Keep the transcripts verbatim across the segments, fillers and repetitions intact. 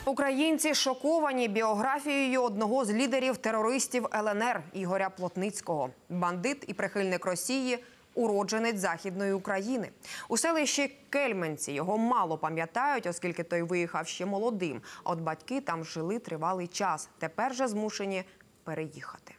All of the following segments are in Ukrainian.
Українці шоковані біографією одного з лідерів терористів Л Н Р Ігоря Плотницького. Бандит і прихильник Росії – уродженець Західної України. У селищі Кельменці його мало пам'ятають, оскільки той виїхав ще молодим. А от батьки там жили тривалий час. Тепер же змушені переїхати.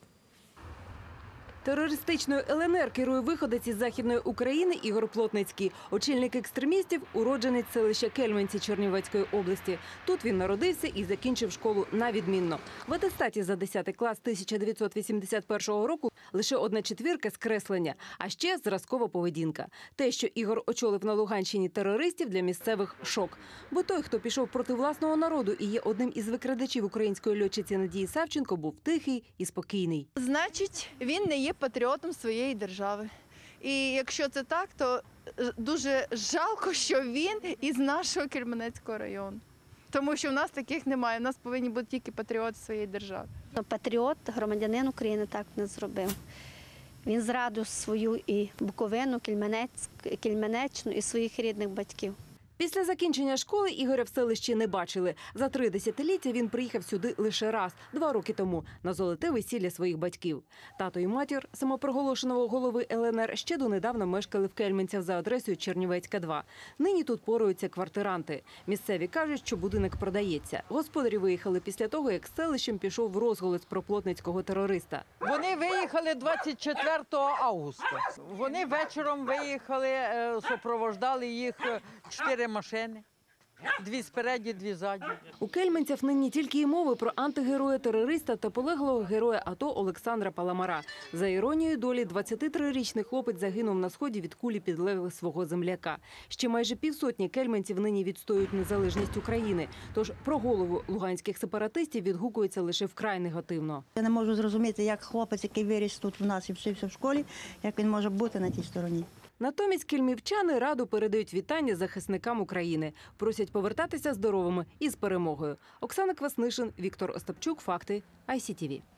Терористичною Л Н Р керує виходець із Західної України Ігор Плотницький. Очільник екстремістів – уродженець селища Кельменці Чернівецької області. Тут він народився і закінчив школу на відмінно. В атестаті за десятий клас тисяча дев'ятсот вісімдесят першого року лише одна четвірка з креслення, а ще зразкова поведінка. Те, що Ігор очолив на Луганщині терористів, для місцевих – шок. Бо той, хто пішов проти власного народу і є одним із викрадачів української льотчиці Надії Савченко, був тихий і спокійний. Значить, він не є патріотом своєї держави. І якщо це так, то дуже жалко, що він із нашого Кельменецького району. Тому що в нас таких немає, в нас повинні бути тільки патріоти своєї держави. Патріот, громадянин України так не зробив. Він зрадив свою і Буковину, Кельменеччину, і своїх рідних батьків. Після закінчення школи Ігоря в селищі не бачили. За три десятиліття він приїхав сюди лише раз, два роки тому, на золоте весілля своїх батьків. Тато і матір самопроголошеного голови Л Н Р ще донедавна мешкали в Кельменцях за адресою Чернівецька, два. Нині тут поруються квартиранти. Місцеві кажуть, що будинок продається. Господарі виїхали після того, як з селищем пішов в розголос про плотницького терориста. Вони виїхали двадцять четвертого августа. Вони вечором виїхали, супроводжували їх чотири машини. Дві спереді, дві ззаді. У Кельменцях нині тільки й мови про антигероя-терориста та полеглого героя АТО Олександра Паламара. За іронією долі, двадцятитрирічний хлопець загинув на сході від кулі підлеглих свого земляка. Ще майже півсотні кельменців нині відстоюють незалежність України. Тож про голову луганських сепаратистів відгукується лише вкрай негативно. Я не можу зрозуміти, як хлопець, який виріс тут в нас і вчився в школі, як він може бути на тій стороні. Натомість кельмівчани раду передають вітання захисникам України. Просять повертатися здоровими і з перемогою. Оксана Кваснишин, Віктор Остапчук. Факти. Ай Сі Ті Ві.